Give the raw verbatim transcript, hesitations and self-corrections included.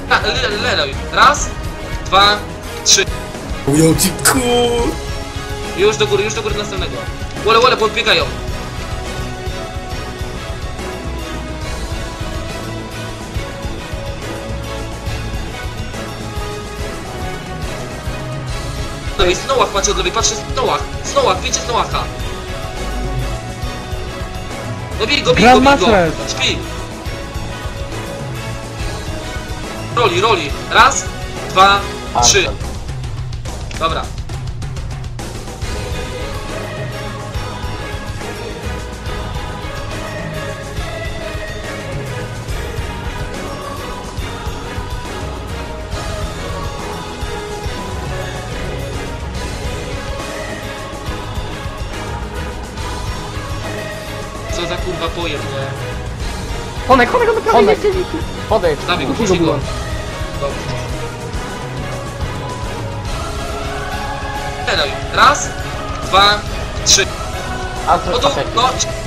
Leluj. Raz, dwa, trzy. Ujodziku! Już do góry, już do góry następnego. Łole, łole, podbiegają. No i Snowach macie od lewej, patrzcie, Snowach, Snowach, wiecie Snowacha. No bij go, bij go, bij go, śpi. Roli, roli, raz, dwa, trzy. Dobra. Co za kurwa pojem, nie? Honek, honek, honek, honek. Podejdź. Dawaj go, Puść puść go. byłem. Dobrze. Raz, dwa, trzy. A No co to, jest no,